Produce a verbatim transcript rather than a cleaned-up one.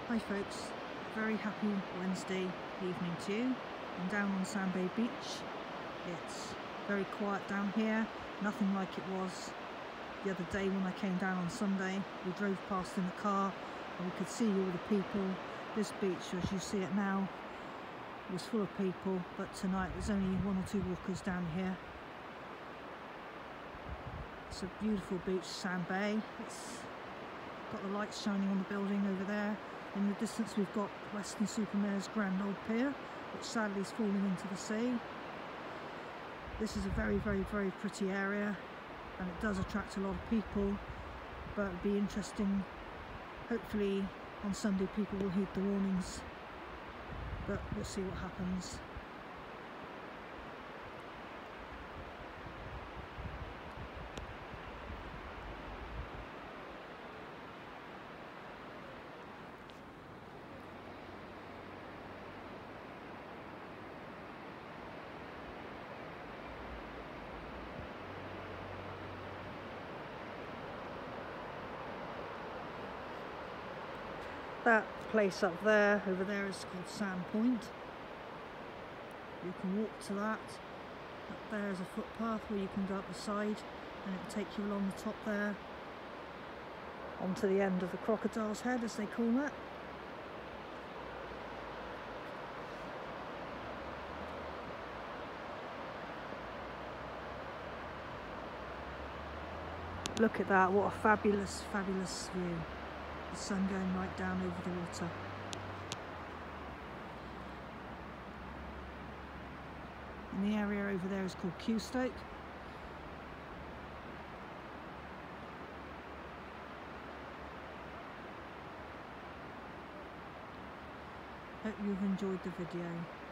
Hi folks, very happy Wednesday evening to you. I'm down on Sand Bay Beach. It's very quiet down here, nothing like it was the other day when I came down on Sunday. We drove past in the car and we could see all the people. This beach, as you see it now, was full of people, but tonight there's only one or two walkers down here. It's a beautiful beach, Sand Bay. It's got the lights shining on the building over there. In the distance we've got Weston-super-Mare's Grand Old Pier, which sadly is falling into the sea. This is a very, very, very pretty area, and it does attract a lot of people, but it'll be interesting. Hopefully on Sunday people will heed the warnings, but we'll see what happens. That place up there, over there, is called Sand Point. You can walk to that. Up there is a footpath where you can go up the side and it'll take you along the top there onto the end of the Crocodile's Head, as they call it. Look at that, what a fabulous, fabulous view. The sun going right down over the water. And the area over there is called Cewstoke. Hope you've enjoyed the video.